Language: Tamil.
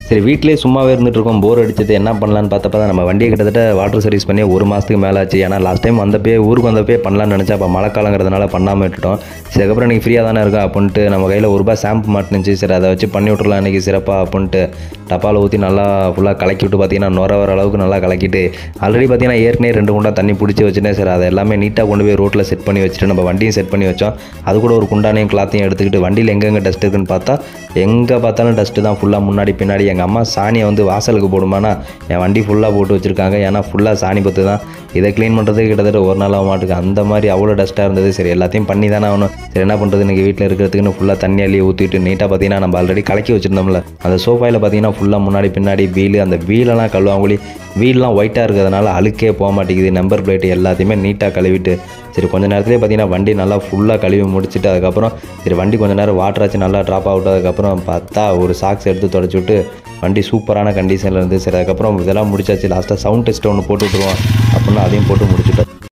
சரி வீட்டிலேயே சும்மாவே இருந்துகிட்ருக்கோம், போர் அடிச்சது என்ன பண்ணலான்னு பார்த்தப்ப தான் நம்ம வண்டியை கிட்டத்தட்ட வாட்டர் சர்வீஸ் பண்ணி 1 மாதத்துக்கு மேலே ஆச்சு. ஏன்னா லாஸ்ட் டைம் வந்தப்பே ஊருக்கு வந்தப்பே பண்ணலான்னு நினச்சா அப்போ மழைக்காலங்கிறதுனால பண்ணாமல் விட்டுட்டோம். சரி அதுக்கப்புறம் நீங்கள் ஃப்ரீயாக தானே இருக்கா அப்படின்ட்டு நம்ம கையில் ₹1 ஷாம்பு மாட்டுனுச்சு. சரி அதை வச்சு பண்ணி விட்றலாம் இன்றைக்கி சிறப்பாக அப்படின்ட்டு டப்பாவில் ஊற்றி நல்லா ஃபுல்லாக கலக்கி விட்டு பார்த்தீங்கன்னா நுர வர அளவுக்கு நல்லா கலக்கிட்டு ஆல்ரெடி பார்த்தீங்கன்னா ஏற்கனவே 2 குண்டா தண்ணி பிடிச்சி வச்சுட்டேன். சரி அதை எல்லாமே நீட்டாக கொண்டு போய் ரோட்டில் செட் பண்ணி வச்சுட்டு நம்ம வண்டியும் செட் பண்ணி வச்சோம். அது கூட ஒரு குண்டானையும் கிளாத்தையும் எடுத்துக்கிட்டு வண்டியில் எங்கெங்கே டஸ்ட் இருக்குன்னு பார்த்தா எங்கே பார்த்தாலும் டஸ்ட்டு தான் ஃபுல்லாக முன்னாடி பின்னாடி. எங்கள் அம்மா சாணியை வந்து வாசலுக்கு போடுமானா என் வண்டி ஃபுல்லாக போட்டு வச்சுருக்காங்க. ஏன்னா ஃபுல்லாக சாணி பத்து தான். இதை க்ளீன் பண்ணுறதுக்கு கிட்டத்தட்ட ஒரு நாள் ஆக மாட்டுக்கு, அந்த மாதிரி அவ்வளோ டஸ்ட்டாக இருந்தது. சரி எல்லாத்தையும் பண்ணி தானே ஆகணும். சரி என்ன பண்ணுறது, இன்றைக்கி வீட்டில் இருக்கிறதுக்குன்னு ஃபுல்லாக தண்ணி அள்ளி ஊற்றிட்டு நீட்டாக பார்த்தீங்கன்னா நம்ம ஆல்ரெடி கலக்கி வச்சுருந்தோம்ல அந்த சோஃபாயில் பார்த்தீங்கன்னா ஃபுல்லாக முன்னாடி பின்னாடி வீல், அந்த வீலெல்லாம் கழுவாங்கூலி வீல்லாம் ஒயிட்டாக இருக்கிறதுனால அழுக்கே போக மாட்டேங்குது. நம்பர் பிளேட்டு எல்லாத்தையுமே நீட்டாக கழுவிட்டு சரி கொஞ்சம் நேரத்துலேயே பார்த்தீங்கன்னா வண்டி நல்லா ஃபுல்லாக கழுவி முடிச்சுட்டு அதுக்கப்புறம் சரி வண்டி கொஞ்சம் நேரம் வாட்டராச்சு நல்லா ட்ராப் ஆகிட்டு அதுக்கப்புறம் பார்த்தா ஒரு சாக்ஸ் எடுத்து தொடச்சி விட்டு வண்டி சூப்பரான கண்டிஷனில் இருந்து. சரி அதுக்கப்புறம் இதெல்லாம் முடிச்சாச்சு. லாஸ்ட்டாக சவுண்ட் டெஸ்ட் ஒன்று போட்டு விட்டுருவோம் அப்படின்னா அதையும் போட்டு முடிச்சுட்டோம்.